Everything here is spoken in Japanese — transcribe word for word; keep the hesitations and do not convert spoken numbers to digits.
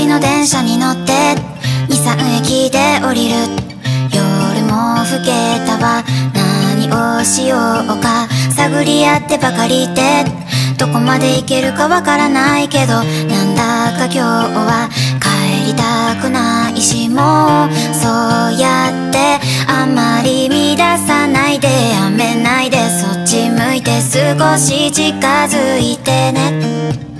の電車に乗ってに、さんえきで降りる。夜も更けたわ、何をしようか探り合ってばかりで、どこまで行けるかわからないけど、なんだか今日は帰りたくないし、もうそうやってあまり乱さないで、やめないで、そっち向いて少し近づいてね。